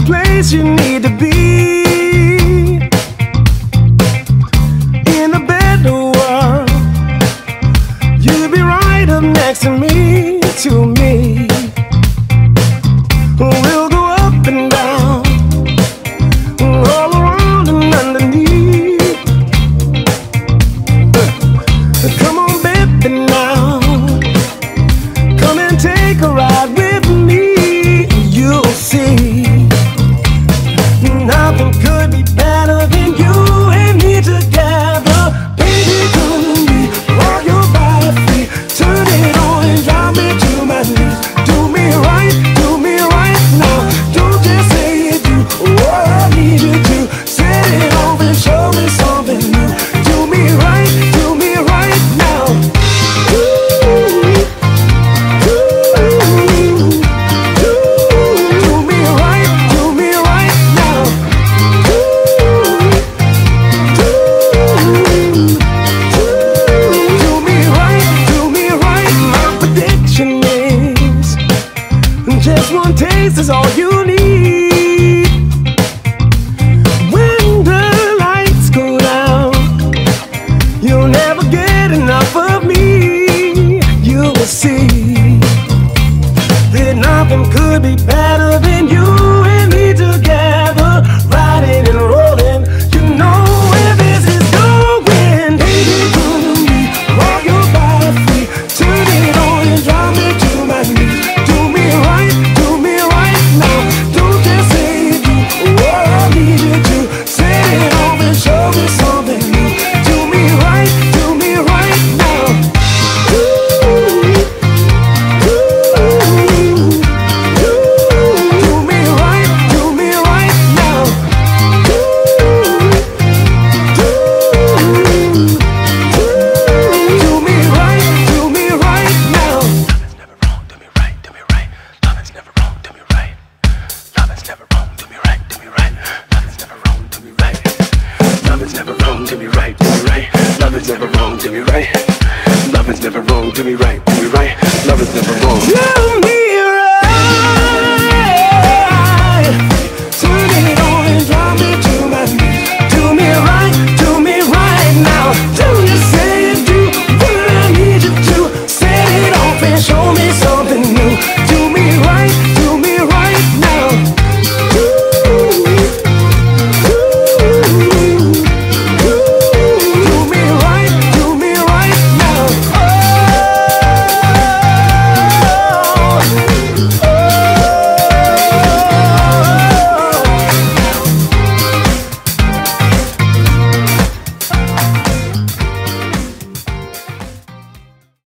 place you need to be. In a better world, you'd be right up next to me, to me. We'll go up and down, all around and underneath. Come on, baby, now. Come and take a ride with me. You'll see, nothing could be better than you and me together. Baby, come to me, rock your body free. Turn it on and drive me to my knees. Do me right now. Don't just say you do. Oh, I need you to set it off and show me something new. Do me right now. Just one taste is all you need. When the lights go down, you'll never get enough of me. You will see that nothing could be better than you and me together, riding and rolling. You know where this is going. Baby, come to me, rock your body free. Turn it on and drive me to my knees. Do me right now. Don't just say you do. Oh, I need you to set it off and show me something new. Do me right now. Do me right now. Do me right now. Nothing's never wrong, do me right. Nothing's never wrong, do me right. Nothing's never wrong, do me right. Nothing's never wrong, do me right. Nothing's never wrong, do me right. Nothing's never wrong, do me right. Nothing's never wrong.